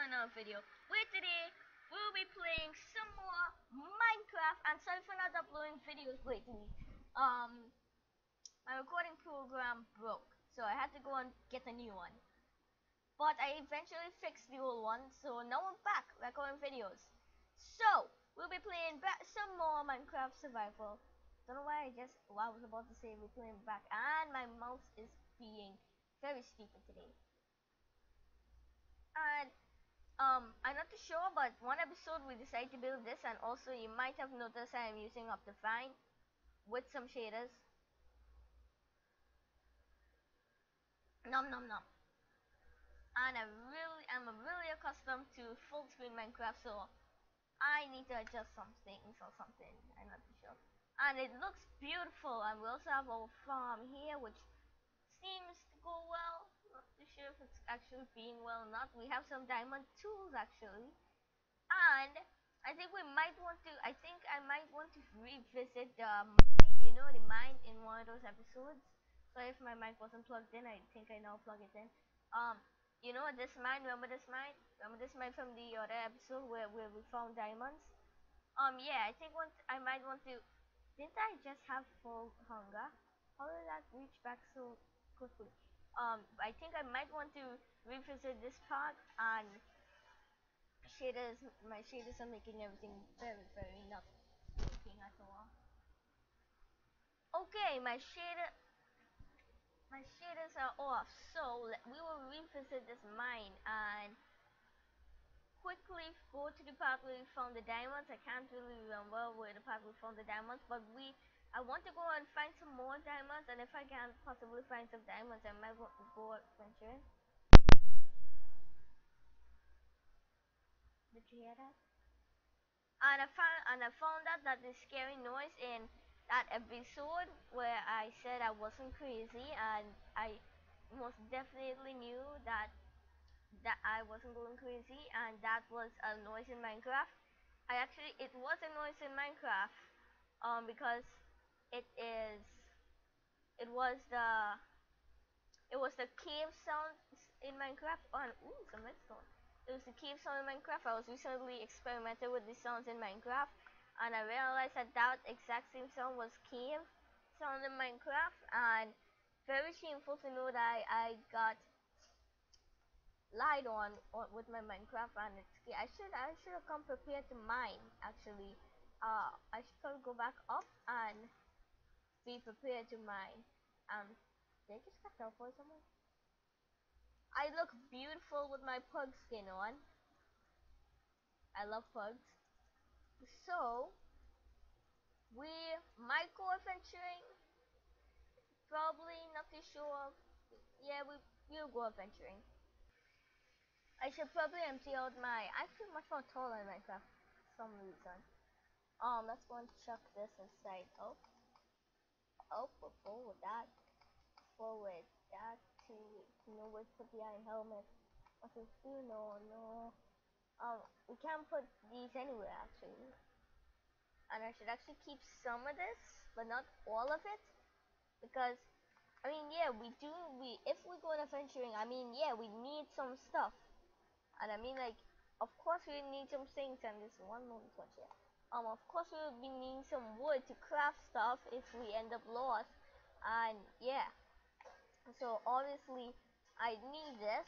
another video where today we'll be playing some more Minecraft. And sorry for not uploading videos lately. My recording program broke, so I had to go and get a new one. But I eventually fixed the old one, so now I'm back recording videos. So we'll be playing some more Minecraft Survival. Don't know why I was about to say we're playing back, and my mouse is being very stupid today. And I'm not too sure, but one episode we decided to build this, and also you might have noticed I am using Optifine with some shaders. Nom nom nom. And I'm really accustomed to full screen Minecraft, so I need to adjust some things or something. I'm not too sure. And it looks beautiful, and we also have our farm here, which seems to go well. Not too sure if it's actually being well or not. We have some diamond tools actually. And I think I might want to revisit the mine, the mine in one of those episodes. So if my mic wasn't plugged in, I think I now plug it in. This mine, remember this mine? Remember this mine from the other episode where we found diamonds? Yeah, I think I might want to, didn't I just have full hunger? How did that reach back so quickly? I think I might want to revisit this part, and my shaders are making everything very, very not working at all. Okay, my shaders are off, so we will revisit this mine and quickly go to the part where we found the diamonds. I can't really remember where the part we found the diamonds, but I want to go and find some more diamonds, and if I can possibly find some diamonds, I might want to go adventuring. Did you hear that? And I found out that the scary noise in that episode where I said I wasn't crazy, and I most definitely knew that I wasn't going crazy, and that was a noise in Minecraft. It was a noise in Minecraft, because it is it was the it was the cave sound in Minecraft. Oh, and ooh, some redstone. It was the cave sound in Minecraft. I was recently experimenting with the sounds in Minecraft, and I realized that exact same sound was cave sound in Minecraft, and very shameful to know that I got lied on with my Minecraft, and I should have come prepared to mine actually. I should probably go back up and be prepared to mine. Did I just got teleport somewhere? I look beautiful with my pug skin on. I love pugs. So we might go adventuring. Probably not too sure. Yeah, we'll go adventuring. I should probably empty out I feel much more taller in Minecraft for some reason. Let's go and chuck this inside. We're forward that. Forward that to where to put the iron helmet. What to do? No. We can't put these anywhere actually. And I should actually keep some of this, but not all of it, because I mean, yeah, if we're going adventuring, I mean, yeah, we need some stuff, and I mean, like, of course we need some things, and this one moment watch here. Of course we will be needing some wood to craft stuff if we end up lost, and yeah, so obviously I need this.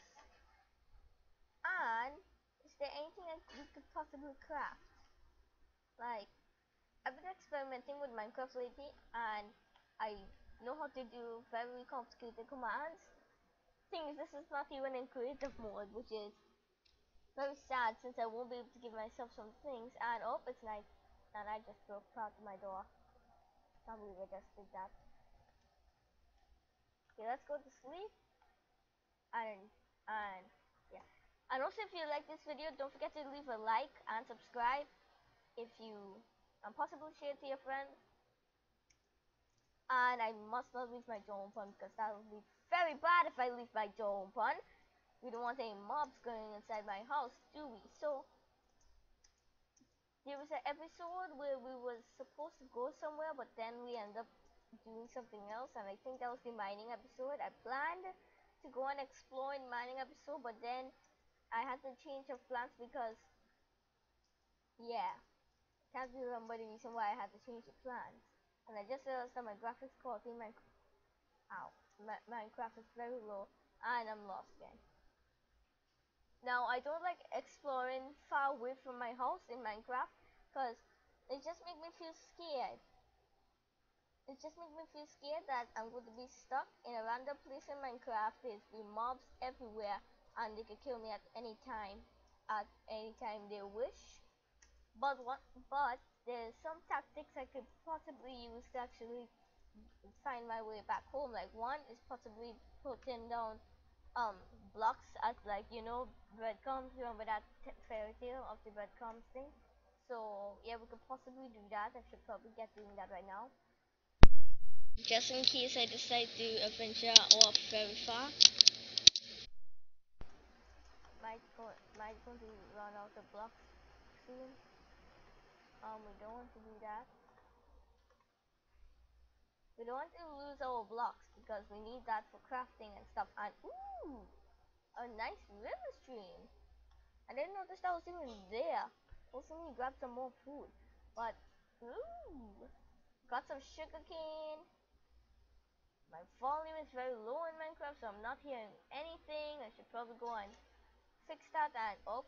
And is there anything that we could possibly craft? Like, I've been experimenting with Minecraft lately, and I know how to do very complicated commands. Thing is, this is not even in creative mode, which is very sad since I won't be able to give myself some things. And oh, it's night, and I just broke part of my door. Can't believe I just did that. Okay, let's go to sleep. And yeah. And also, if you like this video, don't forget to leave a like and subscribe. If you possibly share it to your friends. And I must not leave my door open, because that would be very bad if I leave my door open. We don't want any mobs going inside my house, do we? So there was an episode where we were supposed to go somewhere, but then we end up doing something else, and I think that was the mining episode. I planned to go and explore in mining episode, but then I had to change of plans because yeah, can't remember the reason why I had to change the plans. And I just realized that my graphics quality in Minecraft is very low, and I'm lost again. Now I don't like exploring far away from my house in Minecraft because it just makes me feel scared. It just makes me feel scared that I'm going to be stuck in a random place in Minecraft. There's be mobs everywhere and they could kill me at any time they wish. But there's some tactics I could possibly use to actually find my way back home. Like one is possibly putting down um blocks as like breadcrumbs. Remember that fairy tale of the breadcrumbs thing? So yeah, we could possibly do that. I should probably get doing that right now. Just in case I decide to adventure off very far. Might going to run out of blocks soon. We don't want to do that. We don't want to lose our blocks because we need that for crafting and stuff. And ooh, a nice river stream. I didn't notice that was even there. Also need to grab some more food. But ooh, got some sugar cane. My volume is very low in Minecraft, so I'm not hearing anything. I should probably go and fix that. And oh,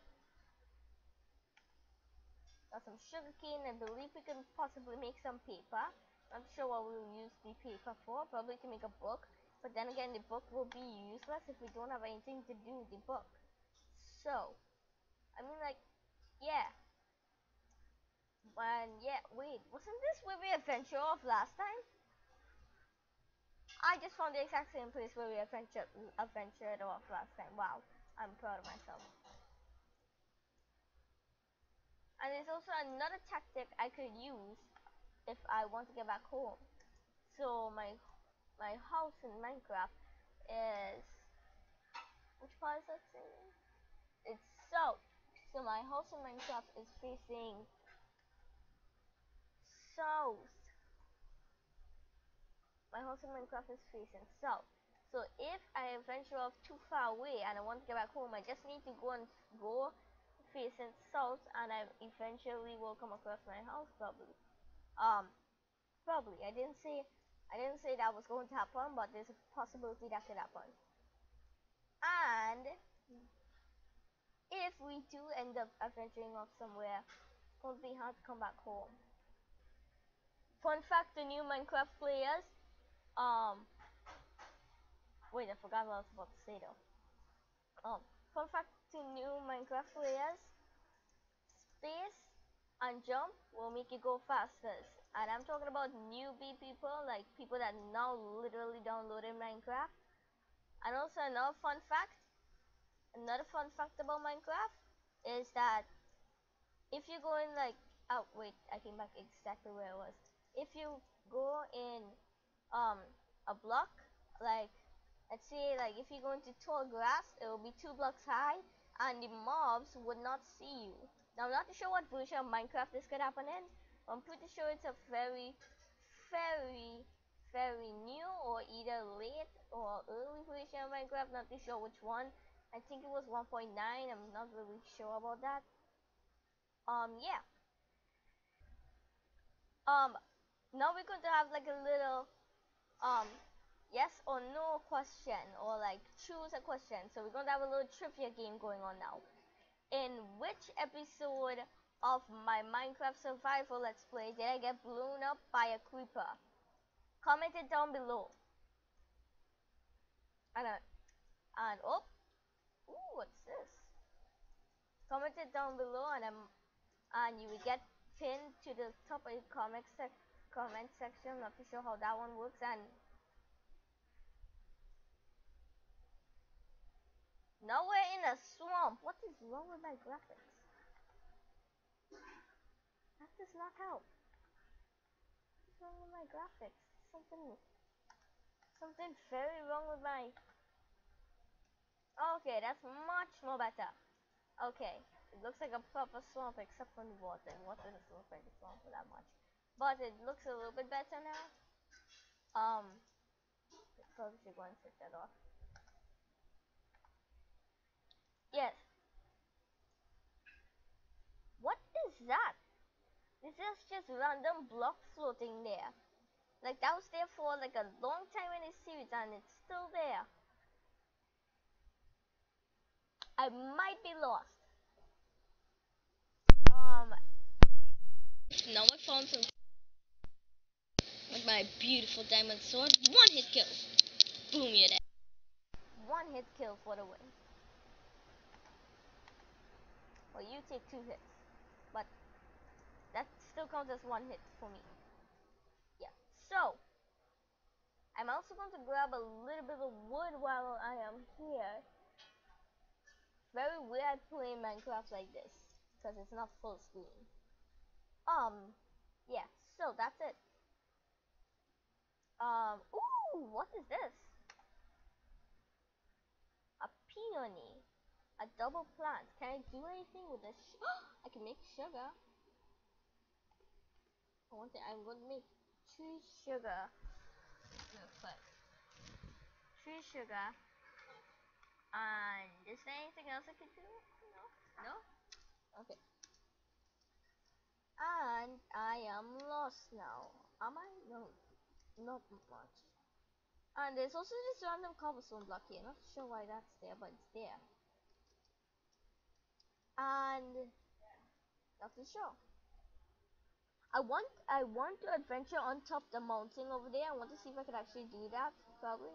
got some sugar cane. I believe we can possibly make some paper. Not sure what we'll use the paper for. Probably to make a book. But then again, the book will be useless if we don't have anything to do with the book. So, I mean, like, yeah. And yeah, wait, wasn't this where we adventured off last time? I just found the exact same place where we adventured off last time. Wow, I'm proud of myself. And there's also another tactic I could use if I want to get back home. So my house in Minecraft is which part is that saying? It's south. So my house in Minecraft is facing south. My house in Minecraft is facing south. So if I venture off too far away and I want to get back home, I just need to go facing south, and I eventually will come across my house probably. Um, probably. I didn't say that was going to happen, but there's a possibility that could happen. And if we do end up adventuring off somewhere, it won't be hard to come back home. Fun fact: the new Minecraft players. Um, wait, I forgot what I was about to say though. Fun fact to new Minecraft players: space and jump will make you go faster. And I'm talking about newbie people, like people that now literally downloaded Minecraft. And also another fun fact about Minecraft is that if you go in like, oh wait, I came back exactly where it was. If you go in um a block, like let's say like if you go into tall grass, it will be 2 blocks high, and the mobs would not see you. Now I'm not too sure what version of Minecraft this could happen in. I'm pretty sure it's a very, very new or either late or early version of Minecraft. Not too sure which one. I think it was 1.9. I'm not really sure about that. Yeah. Um, Now we're going to have like a little um yes or no question, or like choose a question. So we're going to have a little trivia game going on now. In which episode of my Minecraft survival let's play did I get blown up by a creeper? Comment it down below. And oh, ooh, what's this? Comment it down below, and you will get pinned to the top of the comment section. Not too sure how that one works. And now we're in a swamp. What is wrong with my graphics? That does not help. What's wrong with my graphics? Something very wrong with my. Okay, that's much more better. Okay, it looks like a proper swamp except for the water. Water doesn't look like a swamp for that much, but it looks a little bit better now. Um, probably should go and switch that off. Yes. there's just random blocks floating there. Like that was there for like a long time in this series and it's still there. I might be lost. Now I found some with my beautiful diamond sword. One hit kill. Boom, you're dead. One hit kill for the win. Well, you take 2 hits, but that still counts as 1 hit for me. Yeah. So I'm also going to grab a little bit of wood while I am here. Very weird playing Minecraft like this because it's not full screen. Yeah. So that's it. Ooh, what is this? A peony. A double plant. Can I do anything with this? I can make sugar. I'm going to make tree sugar. Real quick. Tree sugar. And is there anything else I can do? No? No? Okay. And I am lost now. Am I? No. Not much. And there's also this random cobblestone block here. Not sure why that's there, but it's there. And not too sure. I want to adventure on top the mountain over there. I want to see if I can actually do that. Probably.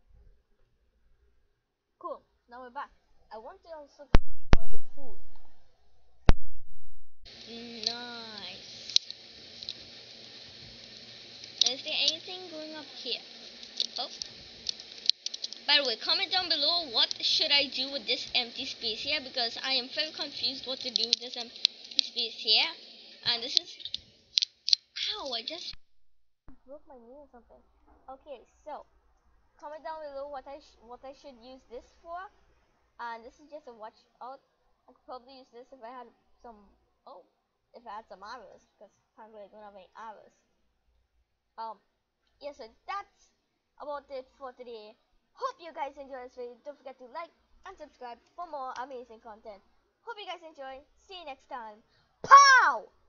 Cool. Now we're back. I want to also for the food. Nice. Is there anything going up here? Oh. By the way, comment down below what should I do with this empty space here, because I am very confused what to do with this empty space here. And this is... Ow, I just broke my knee or something. Okay, so comment down below what I should use this for. And this is just a watch out. I could probably use this if I had some... Oh, if I had some arrows, because apparently I don't have any arrows. Yeah, so that's about it for today. Hope you guys enjoy this video. Don't forget to like and subscribe for more amazing content. Hope you guys enjoy. See you next time. Pow!